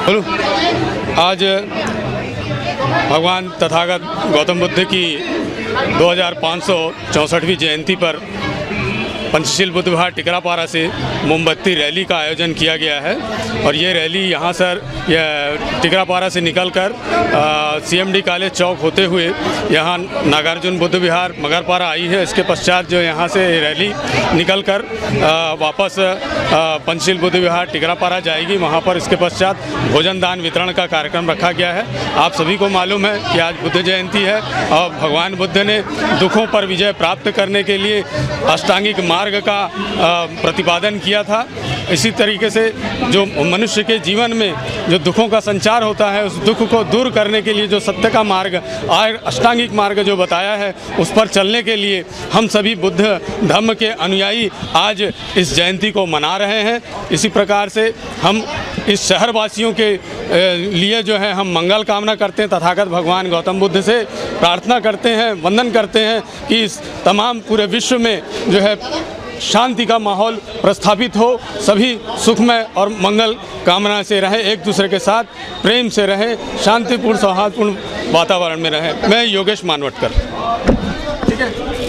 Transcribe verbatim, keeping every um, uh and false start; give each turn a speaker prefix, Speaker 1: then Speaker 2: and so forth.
Speaker 1: बोलो। आज भगवान तथागत गौतम बुद्ध की दो हज़ार पाँच सौ चौंसठवीं जयंती पर पंचशील बुद्ध विहार टिकरापारा से मोमबत्ती रैली का आयोजन किया गया है और ये रैली यहाँ सर यह टिकरापारा से निकलकर सीएमडी कॉलेज चौक होते हुए यहाँ नागार्जुन बुद्ध विहार मगरपारा आई है। इसके पश्चात जो यहाँ से रैली निकलकर आ, वापस पंचशील बुद्ध विहार टिकरापारा जाएगी। वहाँ पर इसके पश्चात भोजन दान वितरण का कार्यक्रम रखा गया है। आप सभी को मालूम है कि आज बुद्ध जयंती है और भगवान बुद्ध ने दुखों पर विजय प्राप्त करने के लिए अष्टांगिक मार्ग का प्रतिपादन किया था। इसी तरीके से जो मनुष्य के जीवन में जो दुखों का संचार होता है, उस दुख को दूर करने के लिए जो सत्य का मार्ग और अष्टांगिक मार्ग जो बताया है, उस पर चलने के लिए हम सभी बुद्ध धर्म के अनुयायी आज इस जयंती को मना रहे हैं। इसी प्रकार से हम इस शहर वासियों के लिए जो है हम मंगल कामना करते हैं, तथागत भगवान गौतम बुद्ध से प्रार्थना करते हैं, वंदन करते हैं कि इस तमाम पूरे विश्व में जो है शांति का माहौल प्रस्थापित हो, सभी सुखमय और मंगल कामना से रहें, एक दूसरे के साथ प्रेम से रहें, शांतिपूर्ण सौहार्दपूर्ण वातावरण में रहें। मैं योगेश मानवटकर। ठीक है।